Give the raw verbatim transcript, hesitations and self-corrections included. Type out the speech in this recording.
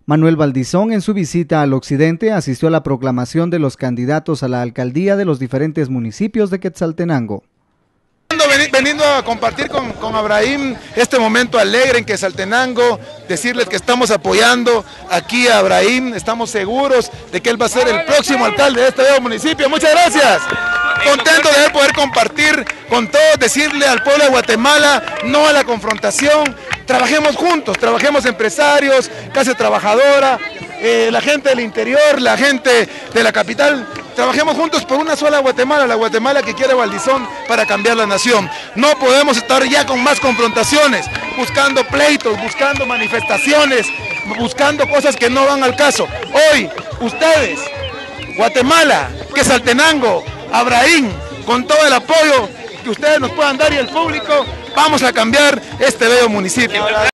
Manuel Valdizón, en su visita al occidente, asistió a la proclamación de los candidatos a la alcaldía de los diferentes municipios de Quetzaltenango. Veniendo a compartir con, con Abraham este momento alegre en Quetzaltenango, decirles que estamos apoyando aquí a Abraham, estamos seguros de que él va a ser el próximo alcalde de este bello municipio. Muchas gracias. Contento de poder compartir con todos, decirle al pueblo de Guatemala no a la confrontación, trabajemos juntos, trabajemos empresarios, clase trabajadora, eh, la gente del interior, la gente de la capital. Trabajemos juntos por una sola Guatemala, la Guatemala que quiere Valdizón para cambiar la nación. No podemos estar ya con más confrontaciones, buscando pleitos, buscando manifestaciones, buscando cosas que no van al caso. Hoy, ustedes, Guatemala, Quetzaltenango, Abraham, con todo el apoyo que ustedes nos puedan dar y el público, vamos a cambiar este bello municipio.